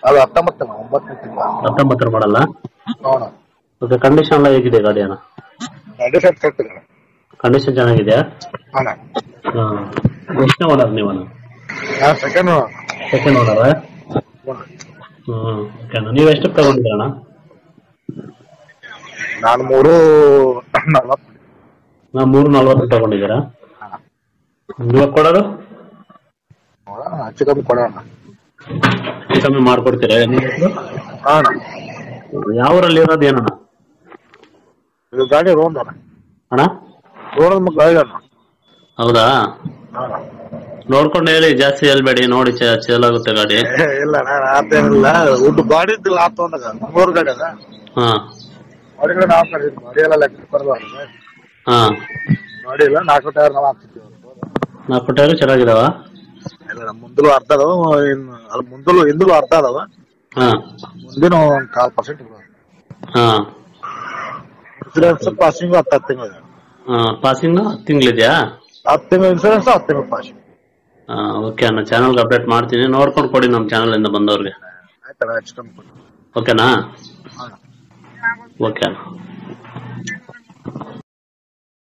ಅದು 19 ತಿಂಗಳ 19 ಮಾಡಲ್ಲ. ನೋಡ ಓಕೆ, ಕಂಡೀಷನ್ ಎಲ್ಲ ಹೇಗಿದೆ ಗಾಡಿ ಅಣ್ಣ? ಕಂಡೀಷನ್ ಚೆನ್ನಾಗಿದೆಯಾ? ಅಣ್ಣ ಎಷ್ಟನೇ ಓನರ್ ನೀವು? Second second owner. ಓಕೆ ಅಣ್ಣ, ನೀವು ಎಷ್ಟು ತಗೊಂಡಿದ್ದೀರಣ್ಣ? ನಾನು 340. 340 ತಗೊಂಡಿದ್ದೀರಾ? ಇವಾಗ ಕೊಡೋದು ಹೆಚ್ಚು ಕಮ್ಮಿ ಕೊಡೋಣ. ಹೆಚ್ಚು ಕಮ್ಮಿ ಮಾಡ್ಕೊಡ್ತೀರಾ? ಅಣ್ಣ ಯಾವ ಊರಲ್ಲಿ ಇರೋದು ಏನಣ್ಣ? ಇದು ಗಾಡಿ ರೋಡ್ ಅಣ್ಣ, ರೋಡ್ ಗಾಡಿ ಅಣ್ಣ. ಹೌದಾ? ನೋಡ್ಕೊಂಡು ಹೇಳಿ, ಜಾಸ್ತಿ ಹೇಳ್ಬೇಡಿ, ನೋಡಿ ಚೇಲ್ ಆಗುತ್ತೆ ಗಾಡಿ. ಇಲ್ಲ ಅಣ್ಣ, ಆತೇನಿಲ್ಲ. ಉದ್ದು ಗಾಡಿ ಇದ್ದಿಲ್ಲ ಆತ ಅಂದಾಗ 3 ಗಾಡಿ ಅದ. ಹಾ, ಗಾಡಿಗಳು ನಾವು ಕಳಿಸಿದ್ವಿ. ಗಾಡಿ ಎಲ್ಲ ಲೆಕ್ಕ ಬರಬಾರ್ದು. ಹಾ, ಗಾಡಿ ಇಲ್ಲ 4 ಟೈರ್ ನಾವು ಹಾಕ್ತಿದ್ವಿ. 4 ಟೈರು ಚೆನ್ನಾಗಿದಾವ? ಇಲ್ಲ, ಮುಂದಲು ಅರ್ಧ ಅದಾವ, ಅಲ್ಲಿ ಮುಂದಲು ಹಿಂದಲು ಅರ್ಧ ಅದಾವ. ಹಾ, ಮುಂದಿನ 1/4% ಹಾ. ಇನ್ಸೂರೆನ್ಸ್ ಪಾಸಿಂಗ್ 10 ತಿಂಗಳು. ಪಾಸಿಂಗ್ 10 ತಿಂಗಳಿದೆಯಾ? 10 ತಿಂಗಳು ಇನ್ಸೂರೆನ್ಸ್, 10 ತಿಂಗಳು ಪಾಸಿಂಗ್. ಓಕೆ ಅಣ್ಣ, ಚಾನಲ್ಗೆ ಅಪ್ಡೇಟ್ ಮಾಡ್ತೀನಿ, ನೋಡ್ಕೊಂಡು ಕೊಡಿ ನಮ್ಮ ಚಾನಲ್ ಇಂದ ಬಂದವ್ರಿಗೆ. ಆಯ್ತಣ್ಣ, ಹೆಚ್ಚು ಕಮ್ಮಿ ಕೊಡಿ. ಓಕೆನಾ? ಹಾಂ ಓಕೆ ಅಣ್ಣ.